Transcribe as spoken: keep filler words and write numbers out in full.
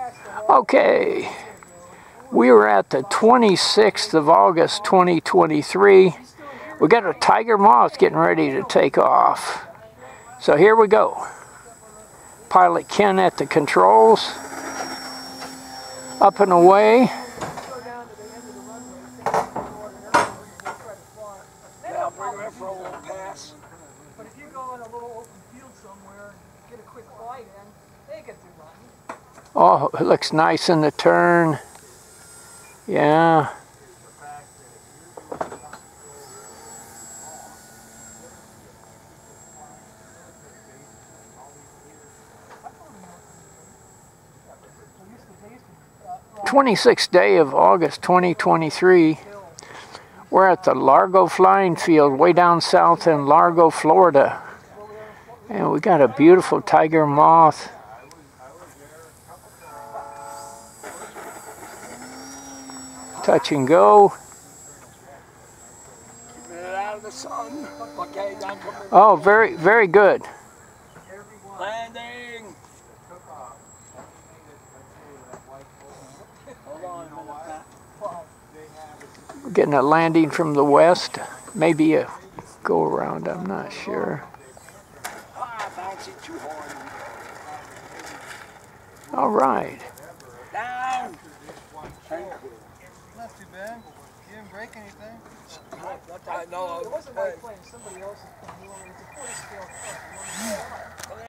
Okay, we were at the twenty-sixth of August twenty twenty-three. We got a tiger moth getting ready to take off. So here we go. Pilot Ken at the controls. Up and away. Yeah, I'll bring her in for a little pass. But if you go in a little open field somewhere and get a quick flight in, they get through running. Oh, it looks nice in the turn. Yeah. twenty-sixth day of August twenty twenty-three. We're at the Largo Flying Field way down south in Largo, Florida. And we got a beautiful tiger moth. Touch and go. Keeping it out of the sun. Okay, down to the Oh, very, very good. landing. Hold on a minute, Pat. We're getting a landing from the west. Maybe a go around, I'm not sure. Ah, bouncing too hard. All right. Down. Thank you. Not too bad. You didn't break anything. I know. It wasn't my plane, somebody else's plane. It's a forty scale truck.